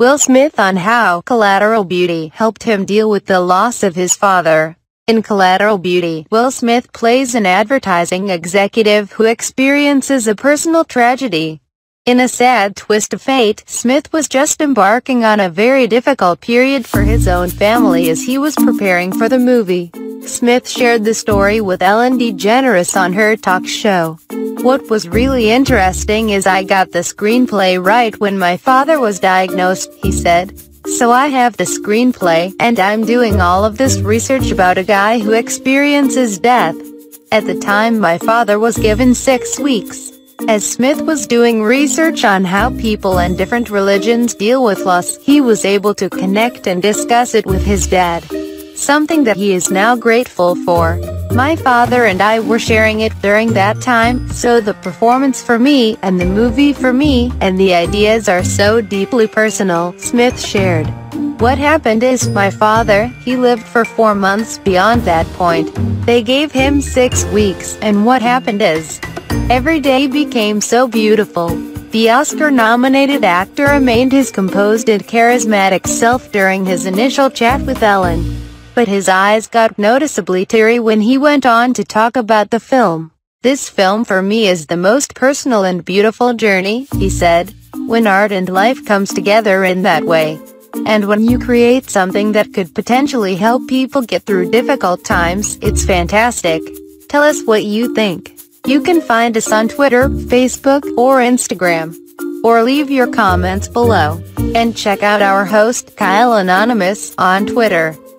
Will Smith on how Collateral Beauty helped him deal with the loss of his father. In Collateral Beauty, Will Smith plays an advertising executive who experiences a personal tragedy. In a sad twist of fate, Smith was just embarking on a very difficult period for his own family as he was preparing for the movie. Smith shared the story with Ellen DeGeneres on her talk show. "What was really interesting is I got the screenplay right when my father was diagnosed," he said. "So I have the screenplay, and I'm doing all of this research about a guy who experiences death. At the time my father was given 6 weeks. As Smith was doing research on how people and different religions deal with loss, he was able to connect and discuss it with his dad. Something that he is now grateful for. My father and I were sharing it during that time, so the performance for me, and the movie for me, and the ideas are so deeply personal," Smith shared. "What happened is, my father, he lived for 4 months beyond that point. They gave him 6 weeks, and what happened is, every day became so beautiful." The Oscar-nominated actor remained his composed and charismatic self during his initial chat with Ellen. But his eyes got noticeably teary when he went on to talk about the film. "This film for me is the most personal and beautiful journey," he said. "When art and life comes together in that way, and when you create something that could potentially help people get through difficult times, it's fantastic." Tell us what you think. You can find us on Twitter, Facebook, or Instagram. Or leave your comments below. And check out our host, Kyle Anonymous, on Twitter.